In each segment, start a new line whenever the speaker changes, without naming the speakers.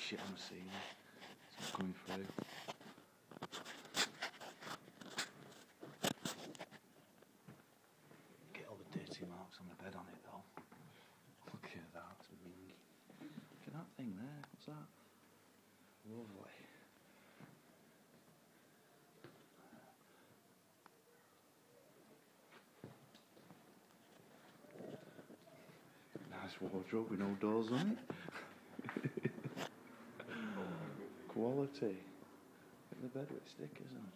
shit on the ceiling. It's not coming through. Get all the dirty marks on the bed on it though. Look at that, it's minging. Look at that thing there, what's that? Lovely. Nice wardrobe with no doors on it. Quality. Look at the bed with stickers on.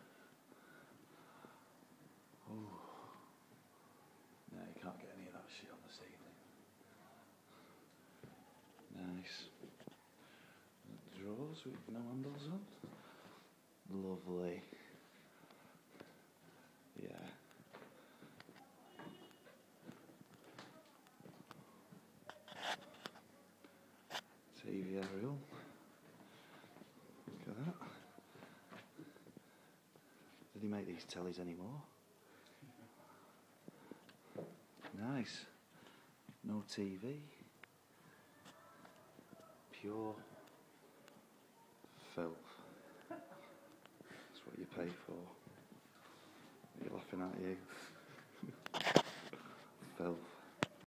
Oh. No, you can't get any of that shit on the ceiling. Nice. Drawers with no handles on. Lovely. Yeah. TV aerial. Look at that. Did he make these tellies anymore? Nice. No TV. Pure filth. That's what you pay for. You're laughing at you.